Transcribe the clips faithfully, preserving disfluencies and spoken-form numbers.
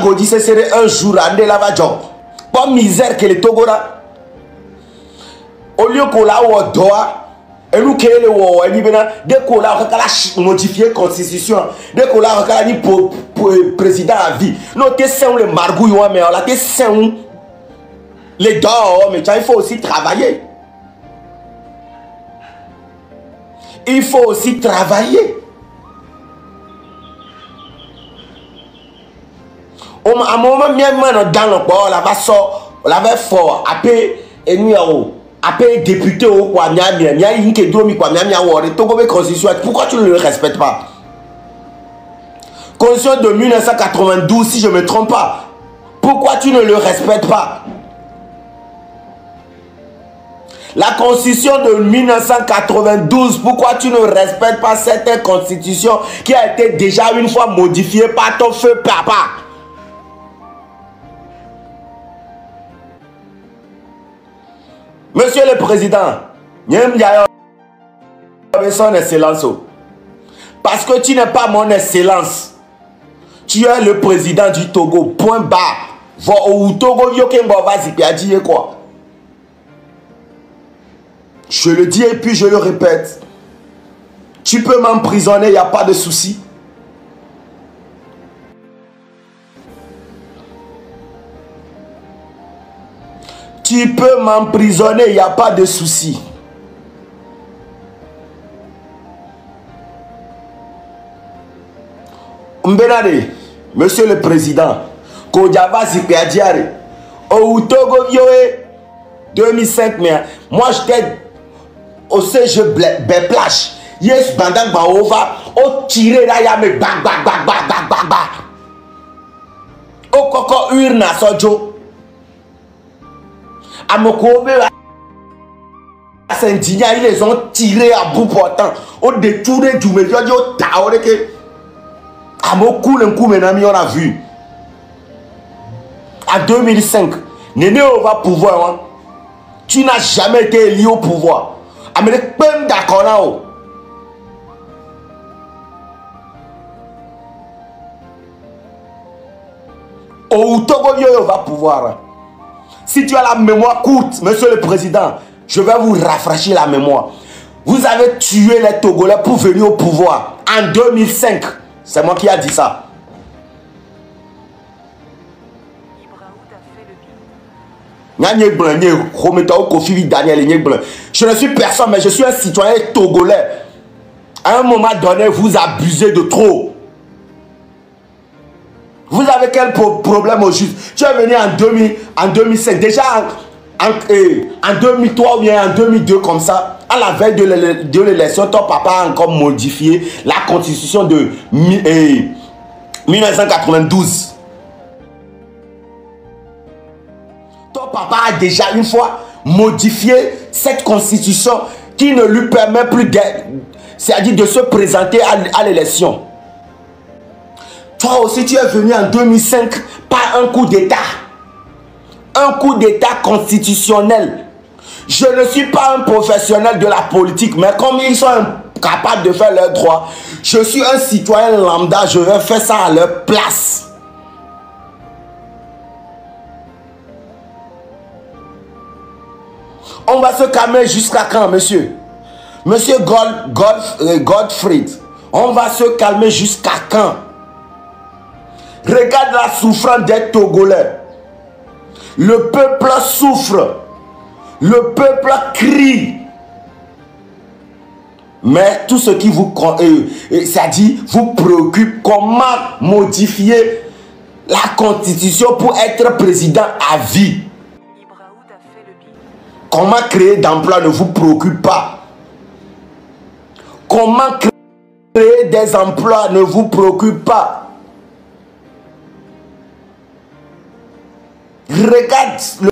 Godi, ce serait un jour à Ndelavadjo. Pas misère que les Togora. Au lieu qu'on l'a ou doa, et nous qui le ou dès qu'on l'a modifié la constitution, dès qu'on l'a dit pour président à vie, nous sommes les margouilles, mais on a les dehors, mais il faut aussi travailler. Il faut aussi travailler. À un moment, même dans le bord, là bas sort, là bas fort, après, et nous, après député au quoi, mia mia mia inke domi quoi, mia mia wore, Togo be constitution, pourquoi tu ne le respectes pas? Constitution de mille neuf cent quatre-vingt-douze, si je ne me trompe pas, pourquoi tu ne le respectes pas? La constitution de mille neuf cent quatre-vingt-douze, pourquoi tu ne respectes pas cette constitution qui a été déjà une fois modifiée par ton feu papa? Monsieur le Président, son excellence, parce que tu n'es pas mon excellence, tu es le président du Togo, point barre. Je le dis et puis je le répète, tu peux m'emprisonner, il n'y a pas de souci. Tu peux m'emprisonner, il n'y a pas de souci. Mbenade, Monsieur le Président, Kodjaba Zipiadiare, au Togo Vioé, deux mille cinq, moi j'étais au C G Beplash, yes, Bandak Baova, au tiré là, y'a me bang, bang, bang, bang, bang, bang, bang. Au Koko Urna Sojo. À Mokobe, à Saint-Digna, ils les ont tirés à bout portant. Au détourné du médias, au taoré que. À Mokou, le coup, maintenant, on a vu. En deux mille cinq, Néné, on va pouvoir. Hein? Tu n'as jamais été élu au pouvoir. Amérique, même d'accord là. Au Togo, on va pouvoir. Si tu as la mémoire courte, Monsieur le Président, je vais vous rafraîchir la mémoire. Vous avez tué les Togolais pour venir au pouvoir en deux mille cinq. C'est moi qui ai dit ça. Je ne suis personne, mais je suis un citoyen togolais. À un moment donné, vous abusez de trop. Vous avez quel problème au juste? Tu es venu en, deux mille, en deux mille cinq, déjà en, en, en deux mille trois ou bien en deux mille deux comme ça, à la veille de l'élection, ton papa a encore modifié la constitution de eh, mille neuf cent quatre-vingt-douze. Ton papa a déjà une fois modifié cette constitution qui ne lui permet plus d'être, c'est-à-dire de se présenter à, à l'élection. Toi aussi, tu es venu en deux mille cinq par un coup d'État. Un coup d'État constitutionnel. Je ne suis pas un professionnel de la politique, mais comme ils sont capables de faire leurs droits, je suis un citoyen lambda, je vais faire ça à leur place. On va se calmer jusqu'à quand, monsieur? Monsieur God, God, euh, Godfried, on va se calmer jusqu'à quand? Regarde la souffrance des Togolais. Le peuple souffre. Le peuple crie. Mais tout ce qui vous, euh, ça dit, vous préoccupe, comment modifier la constitution pour être président à vie. Comment créer d'emplois ne vous préoccupe pas. Comment créer des emplois ne vous préoccupe pas. Regarde le,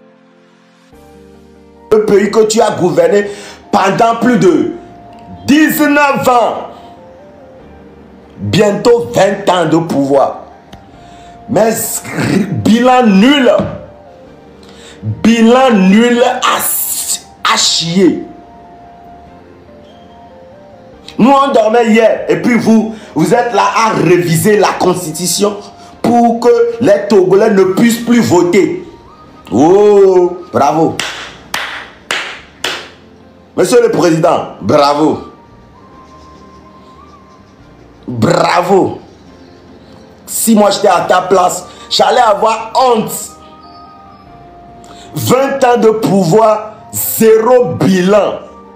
le pays que tu as gouverné pendant plus de dix-neuf ans. Bientôt vingt ans de pouvoir. Mais bilan nul. Bilan nul à, à chier. Nous on dormait hier et puis vous, vous êtes là à réviser la constitution pour pour que les Togolais ne puissent plus voter. Oh, bravo. Monsieur le Président, bravo. Bravo. Si moi j'étais à ta place, j'allais avoir honte. vingt ans de pouvoir, zéro bilan.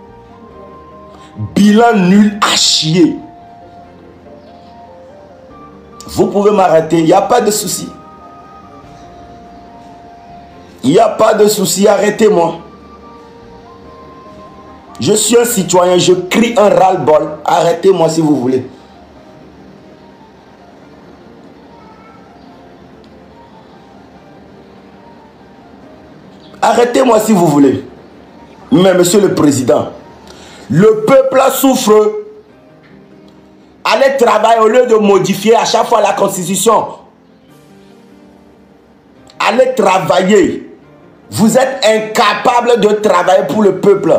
Bilan nul à chier. Vous pouvez m'arrêter, il n'y a pas de souci. Il n'y a pas de souci, arrêtez-moi. Je suis un citoyen, je crie un ras-le-bol. Arrêtez-moi si vous voulez. Arrêtez-moi si vous voulez. Mais monsieur le Président, le peuple souffre. Allez travailler au lieu de modifier à chaque fois la Constitution. Allez travailler. Vous êtes incapable de travailler pour le peuple.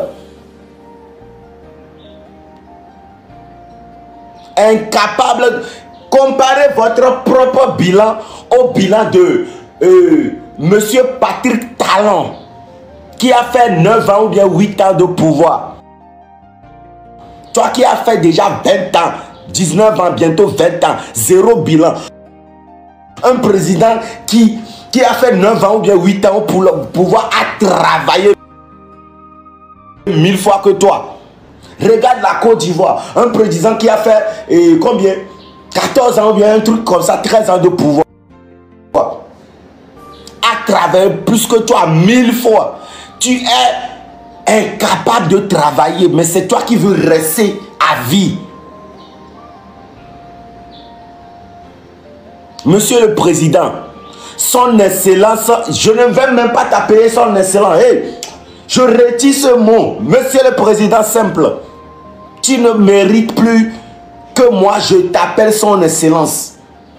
Incapable. Comparez votre propre bilan au bilan de euh, monsieur Patrick Talon, qui a fait neuf ans ou bien huit ans de pouvoir. Toi qui as fait déjà vingt ans, dix-neuf ans, bientôt vingt ans, zéro bilan. Un président qui, qui a fait neuf ans ou bien huit ans pour le pouvoir a travaillé mille fois que toi. Regarde la Côte d'Ivoire, un président qui a fait eh, combien quatorze ans ou bien un truc comme ça, treize ans de pouvoir. A travaillé plus que toi mille fois. Tu es incapable de travailler, mais c'est toi qui veux rester à vie. Monsieur le Président, son excellence, je ne vais même pas t'appeler son excellence. Hey, je retire ce mot. Monsieur le Président simple, tu ne mérites plus que moi je t'appelle son excellence.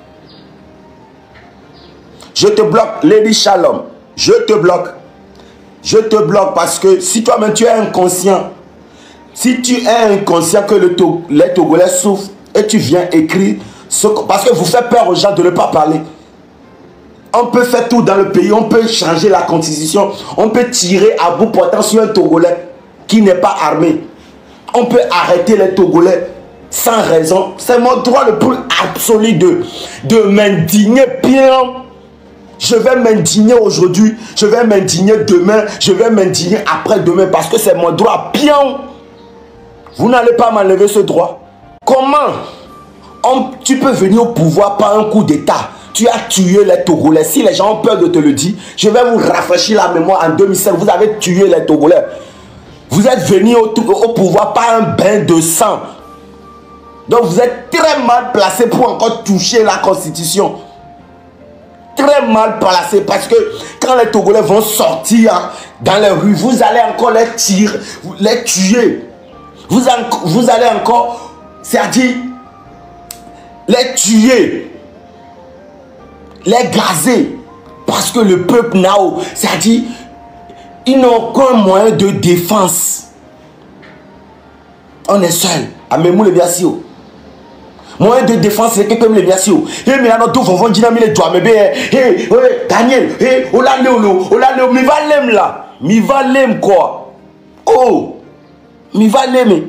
Je te bloque, Lady Shalom. Je te bloque. Je te bloque parce que si toi-même tu es inconscient, si tu es inconscient que le to les Togolais souffrent et tu viens écrire, ce, parce que vous faites peur aux gens de ne pas parler. On peut faire tout dans le pays, on peut changer la constitution, on peut tirer à bout portant sur un Togolais qui n'est pas armé. On peut arrêter les Togolais sans raison. C'est mon droit le plus absolu de, de m'indigner bien. Je vais m'indigner aujourd'hui, je vais m'indigner demain, je vais m'indigner après-demain parce que c'est mon droit. Bien, vous n'allez pas m'enlever ce droit. Comment on, tu peux venir au pouvoir par un coup d'État? Tu as tué les Togolais. Si les gens ont peur de te le dire, je vais vous rafraîchir la mémoire. En deux mille sept, vous avez tué les Togolais. Vous êtes venu au, au pouvoir par un bain de sang. Donc vous êtes très mal placé pour encore toucher la Constitution. Très mal placé parce que quand les Togolais vont sortir dans les rues, vous allez encore les tirer, les tuer. Vous, en, vous allez encore, c'est-à-dire, les tuer, les gazer. Parce que le peuple n'a, c'est-à-dire, ils n'ont aucun moyen de défense. On est seul. Amemou le biasio. Moyen de défense, c'est quelqu'un le biasio. Et mais alors tout vont dire mais les doigts mais bien. Hey, Daniel, hey, ola léolo, ola léo, mi va lem là. Mi va lem quoi. Oh. Mi va lem.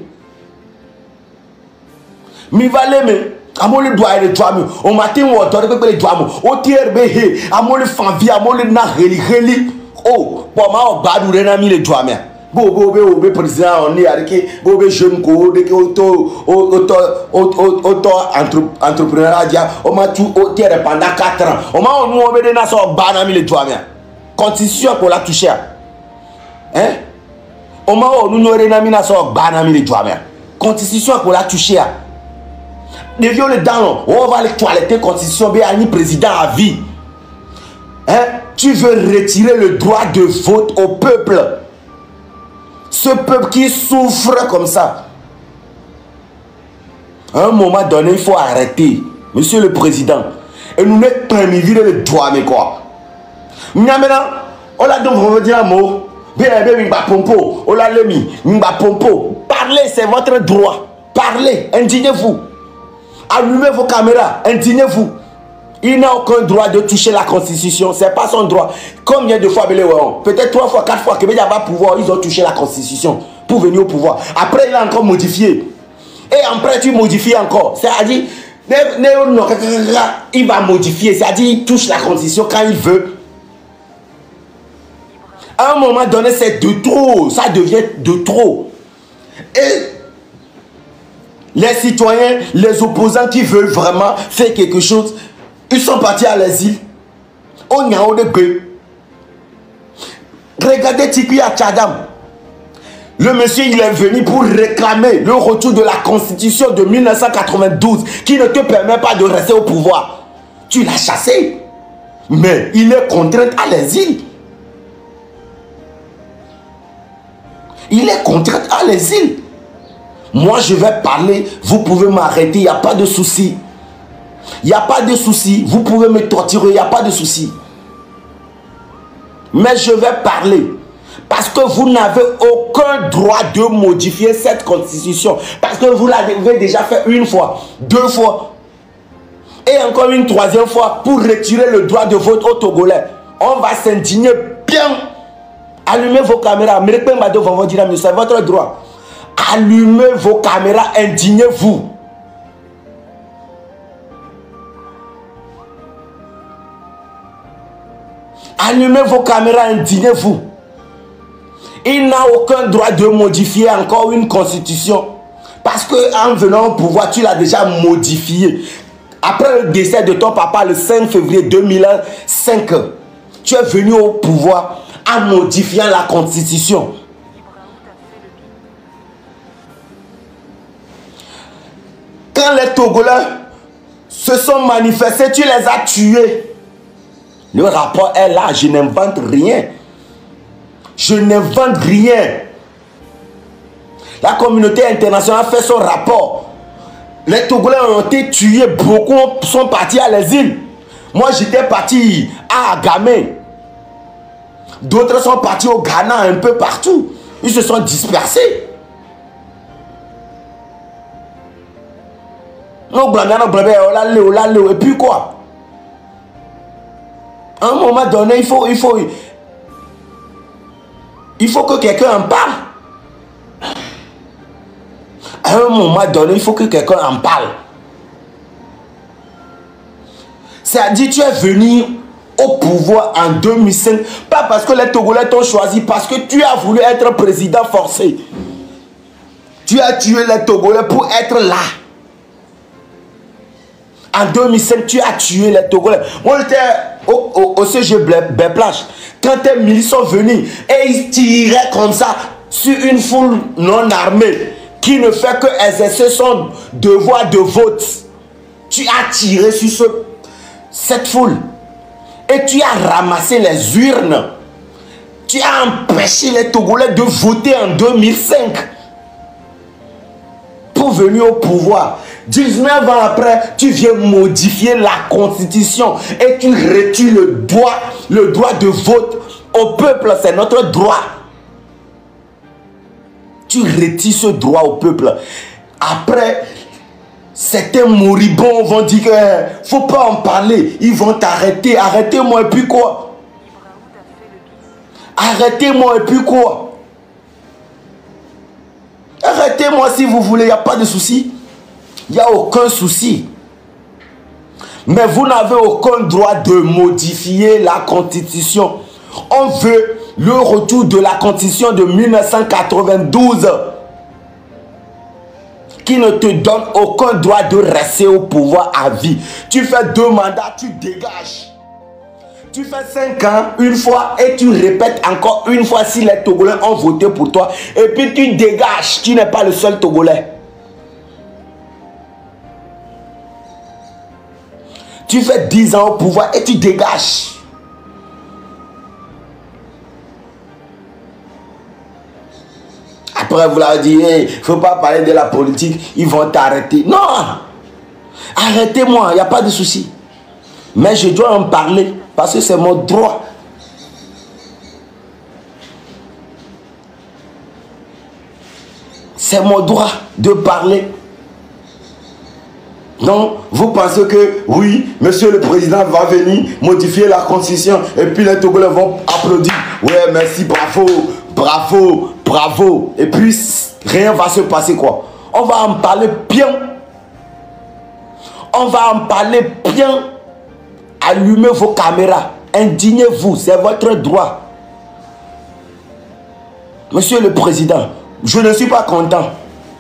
Mi va lem. Amo le doigt et le doigt. Au matin on doit les doigts. Au tiers bé, amo le fanvi, amo le na reli reli. Oh, pour moi on badou renami les doigts mais. Bo bo be be président on est avec bo be jeune ko de auto auto auto entrepreneur dia on m'a tout au terre pendant quatre ans on m'a on on be de na so banami les doigts bien constitution pour la toucher hein on m'a on nous renami na so banami les doigts bien constitution pour la toucher de violer dans on va les toiletter constitution be ani président à vie hein tu veux retirer le droit de vote au peuple. Ce peuple qui souffre comme ça. À un moment donné, il faut arrêter. Monsieur le Président. Et nous n'êtes pas mis le droit, mais quoi. Maintenant, on a donc on veut dire un mot. On l'a mis. Parlez, c'est votre droit. Parlez, indignez-vous. Allumez vos caméras, indignez-vous. Il n'a aucun droit de toucher la constitution. C'est pas son droit. Combien de fois, peut-être trois fois, quatre fois, que Bédia va pouvoir, ils ont touché la constitution pour venir au pouvoir. Après, il a encore modifié. Et après, tu modifies encore. C'est-à-dire, il va modifier. C'est-à-dire, il touche la constitution quand il veut. À un moment donné, c'est de trop. Ça devient de trop. Et les citoyens, les opposants qui veulent vraiment faire quelque chose, ils sont partis à l'exil. On y a de gueule. Regardez Tikui à Tchadam. Le monsieur, il est venu pour réclamer le retour de la constitution de mille neuf cent quatre-vingt-douze qui ne te permet pas de rester au pouvoir. Tu l'as chassé. Mais il est contraint à l'exil. Il est contraint à l'exil. Moi, je vais parler. Vous pouvez m'arrêter. Il n'y a pas de souci. Il n'y a pas de souci. Vous pouvez me torturer. Il n'y a pas de souci. Mais je vais parler. Parce que vous n'avez aucun droit de modifier cette constitution. Parce que vous l'avez déjà fait une fois, deux fois. Et encore une troisième fois pour retirer le droit de vote aux Togolais. On va s'indigner bien. Allumez vos caméras. C'est votre droit. Allumez vos caméras. Indignez-vous. Allumez vos caméras. Indignez-vous. Il n'a aucun droit de modifier encore une constitution. Parce qu'en venant au pouvoir, tu l'as déjà modifié. Après le décès de ton papa le cinq février deux mille cinq, tu es venu au pouvoir en modifiant la constitution. Quand les Togolais se sont manifestés, tu les as tués. Le rapport est là, je n'invente rien. Je n'invente rien. La communauté internationale fait son rapport. Les Togolais ont été tués, beaucoup sont partis à l'exil. Moi, j'étais parti à Agamé. D'autres sont partis au Ghana, un peu partout. Ils se sont dispersés. Et puis quoi? À un moment donné, il faut... Il faut Il faut que quelqu'un en parle. À un moment donné, il faut que quelqu'un en parle. C'est-à-dire, tu es venu au pouvoir en deux mille cinq, pas parce que les Togolais t'ont choisi, parce que tu as voulu être président forcé. Tu as tué les Togolais pour être là. En deux mille cinq, tu as tué les Togolais. Moi, j'étais au, au, au C G Béplage. Quand tes milices sont venus et ils tiraient comme ça sur une foule non armée qui ne fait que exercer son devoir de vote. Tu as tiré sur ce, cette foule et tu as ramassé les urnes. Tu as empêché les Togolais de voter en deux mille cinq pour venir au pouvoir. dix-neuf ans après, tu viens modifier la constitution et tu retires le droit, le droit de vote au peuple. C'est notre droit. Tu retires ce droit au peuple. Après, certains moribonds vont dire qu'il ne faut pas en parler. Ils vont t'arrêter. Arrêtez-moi et puis quoi? Arrêtez-moi et puis quoi? Arrêtez-moi si vous voulez, il n'y a pas de souci. Il n'y a aucun souci. Mais vous n'avez aucun droit de modifier la constitution. On veut le retour de la constitution de mille neuf cent quatre-vingt-douze qui ne te donne aucun droit de rester au pouvoir à vie. Tu fais deux mandats, tu dégages. Tu fais cinq ans une fois et tu répètes encore une fois si les Togolais ont voté pour toi. Et puis tu dégages. Tu n'es pas le seul Togolais. Tu fais dix ans au pouvoir et tu dégages. Après, vous l'avez dit, il hey, ne faut pas parler de la politique, ils vont t'arrêter. Non! Arrêtez-moi, il n'y a pas de souci. Mais je dois en parler parce que c'est mon droit. C'est mon droit de parler. Donc, vous pensez que, oui, monsieur le président va venir modifier la constitution et puis les Togolais vont applaudir. Ouais, merci, bravo, bravo, bravo. Et puis, rien va se passer, quoi. On va en parler bien. On va en parler bien. Allumez vos caméras. Indignez-vous, c'est votre droit. Monsieur le président, je ne suis pas content.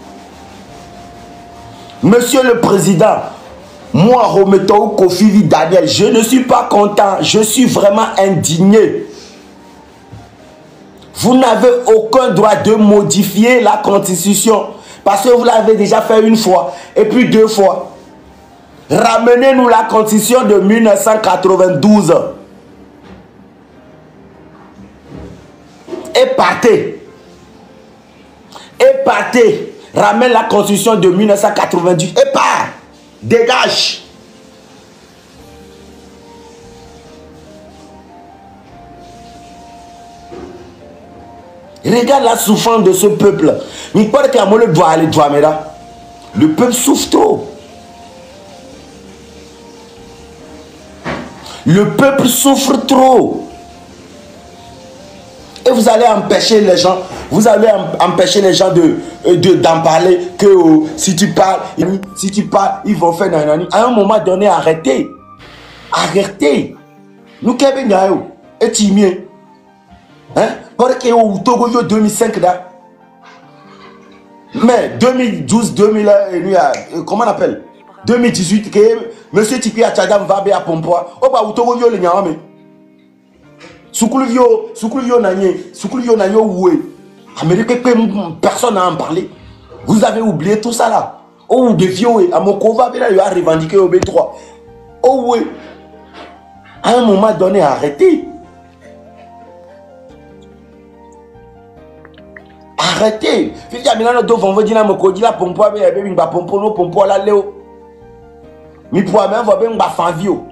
Monsieur le président, moi, Rometo Kofi Daniel, je ne suis pas content. Je suis vraiment indigné. Vous n'avez aucun droit de modifier la constitution parce que vous l'avez déjà fait une fois et puis deux fois. Ramenez-nous la constitution de mille neuf cent quatre-vingt-douze. Et partez. Et partez. Ramène la constitution de mille neuf cent quatre-vingt-dix et pars. Dégage. Regarde la souffrance de ce peuple. Le peuple souffre trop. Le peuple souffre trop. Et vous allez empêcher les gens, vous allez empêcher les gens de, de, d'en parler, que oh, si tu parles, si tu parles, ils vont faire nanani. À un moment donné, arrêtez. Arrêtez. Nous qui avons et timide. Hein? Parce que au Togo, deux mille cinq, là. Mais deux mille douze, deux mille, comment on appelle? deux mille dix-huit, que monsieur Tipi Achadam va bien à Pompoa. Oh, bah, au Togo, le nyame. Soukoulivio, Soukoulivio Nanye, Soukoulivio Nanye Oué. Amérique, personne n'a en parlé. Vous avez oublié tout ça là. Oh, de vieux, à Mokova, il a revendiqué au B trois. Oh, oui. À un moment donné, arrêtez. Arrêtez. Il y a maintenant deux fois, on va dire, on va pompo, on va pompo, on va pompo, la léo. Mais pour même, on va bien, on va faire vieux.